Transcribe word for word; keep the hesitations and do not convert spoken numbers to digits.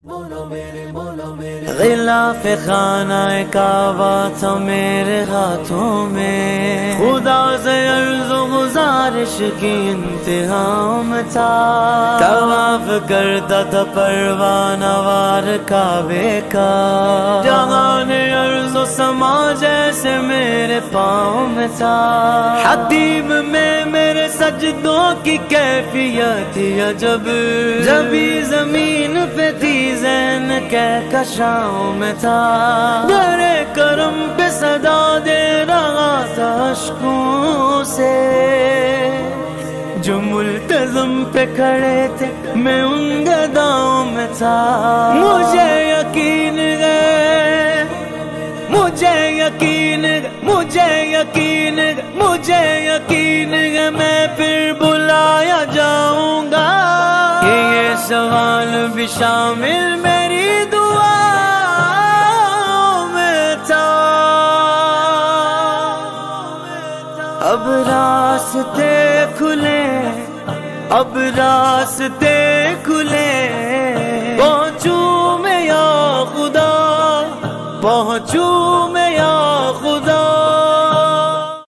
بولو میرے بولو میرے غلاف خانہ کعبہ تھا میرے ہاتھوں میں، خدا سے عرض و گزارش کی انتہا میں تھا، طواف کرتا تھا پروانہ وار کعبے کا، جہان عرض و سما جیسے میرے پاؤں میں تھا، حتیم میں میرے سجدوں کی کیفیت تھی عجب، جبھی زمین پہ تھی زین کہکشاؤں میں تھا، درے کرم پہ صدا دے رہا تھا اشکوں سے، جو ملتزم پہ کھڑے تھے میں ان گداؤں میں تھا، مجھے یقین ہے مجھے یقین ہے مجھے یقین ہے مجھے یقین ہے میں پھر بلایا جاؤں گا، کہ یہ سوال بھی شامل میری دعا میں تھا، اب راستے کھلے اب راستے کھلے، پہنچوں میں یا خدا پہنچوں